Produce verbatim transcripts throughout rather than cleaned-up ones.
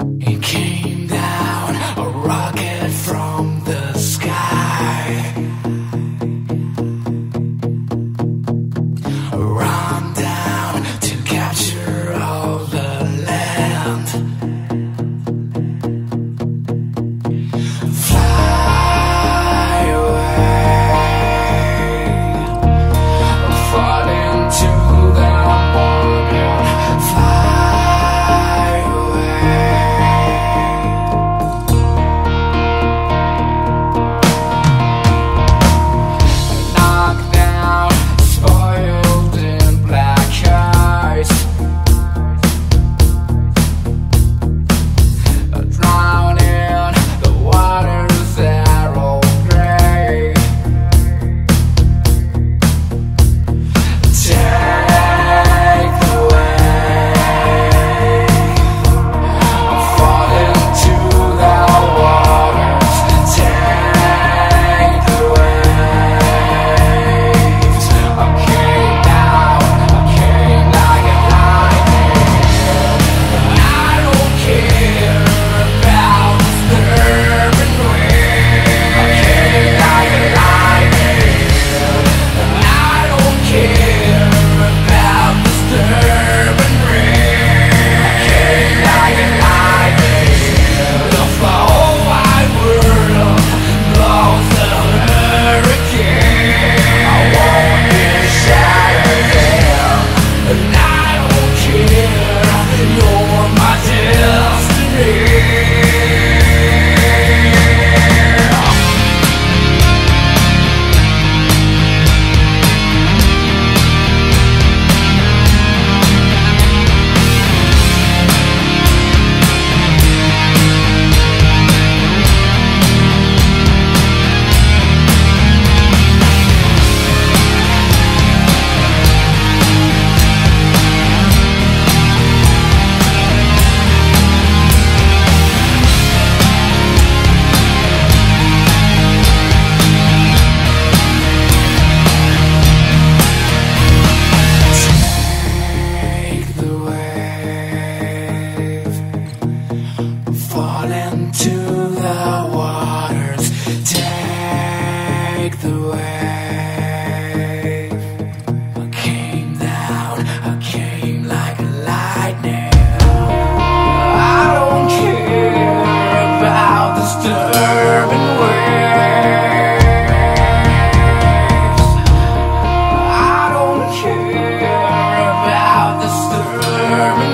It came down, a rocket from the sky. Run down to capture all the land. Fly away, fall into the water. Fly knock down, spoiled in black ice. Drown in the waters that are gray. Take the wave, fall into the waters. Take the waves. I came down, I came like a lightning. I don't care about disturbing waves. I came like a lightning. I don't care about disturbing waves. I came like a lightning. The whole wide world blows the hurricane. I won't be shattered down, and I don't care. You're my destiny. Take the wave, fall into the waters. Take the wave. I came down, I came like a lightning. I don't care about disturbing waves. I don't care about disturbing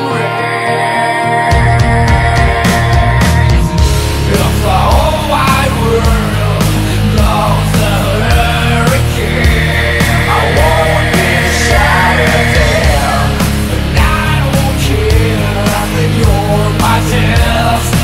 waves. If the whole wide world blows the hurricane, I won't be shattered down, and I don't care. You're my destiny.